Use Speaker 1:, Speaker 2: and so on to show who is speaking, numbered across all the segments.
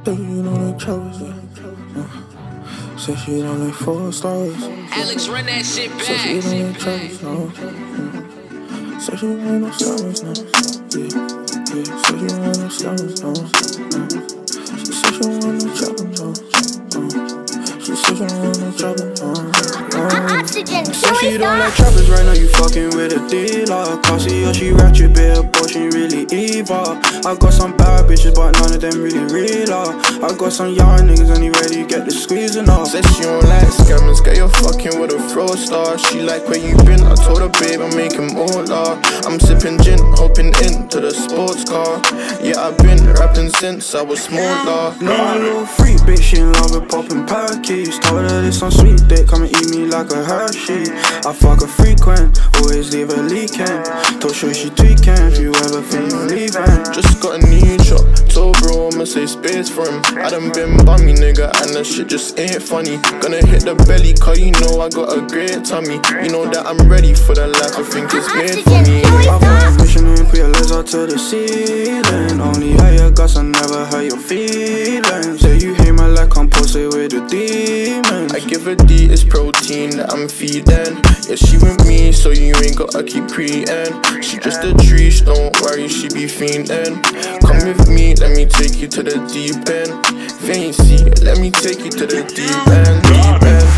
Speaker 1: Think you know the troubles, yeah. Say she don't like 4 stars.
Speaker 2: Alex, run that shit back.
Speaker 1: Say she don't like troubles, no. Say she don't like no stars, no. Yeah. Say she don't like no stars, no. She said she don't want no troubles, no. She said she don't want no troubles, no.
Speaker 3: Oxygen,
Speaker 1: Say she don't like trappers, right now you fucking with a dealer. Classy or she ratchet, bit boy, she really evil. I got some bad bitches, but none of them really real. I got some young niggas and he ready to get the squeezing off.
Speaker 4: Said she don't like scammers, get you fucking with a fraudster. She like where you been, I told her babe I'm making more love. I'm sipping gin, hopping into the sports car. Yeah, I've been rapping since I was smaller.
Speaker 1: No, a little freak bitch, she in love with popping perkies. Told her this on sweet dick, come and eat me like a Hershey. I fuck her frequent, always leave her leaking. Told sure she tweaking, if you ever think you're leaving.
Speaker 4: Just got a new chop, told bro I'ma say space for him. I done been bummy nigga and that shit just ain't funny. Gonna hit the belly cause you know I got a great tummy. You know that I'm ready for the life I think it's made for me.
Speaker 1: I got a mission and put your legs out to the ceiling. Only hurt your guts, I never hurt your feelings. Say you hate my like I'm posted with the demons.
Speaker 4: I give her D, it's protein that I'm feeding. Yeah, she with me, so you ain't gotta keep creating. She just a tree, don't worry, she be fiending. Come with me, let me take you to the deep end. Fancy, let me take you to the deep end, deep end.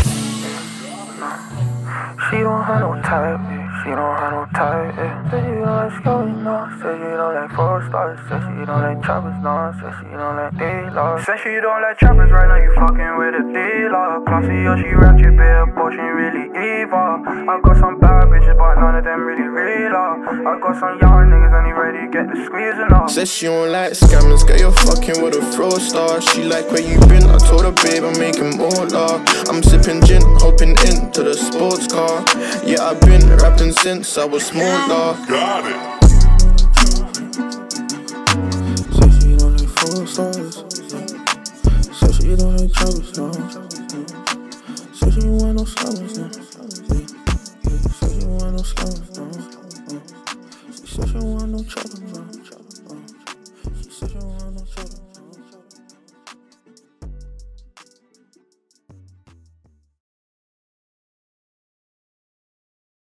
Speaker 1: She don't have no type, she don't have no type, yeah. Say she don't like scary, no. Say she don't like 4 stars. Say she don't like trappers, no. Say she don't like dealers. Say she don't like trappers, right now you fucking with a dealer. Classy or she ratchet, bit boy, she really evil. I got some bad bitches, but none of them really real. I got some young niggas and he ready to get the squeezing off.
Speaker 4: Said she don't like scammers, get you fucking with a fraudster. She like where you been, I told her babe I'm making more love. I'm sipping gin, hopping into the sports car. Yeah, I've been rapping since I was smaller.
Speaker 5: Got it.
Speaker 1: Say she don't like 4 stars. Say she don't like troubles, no.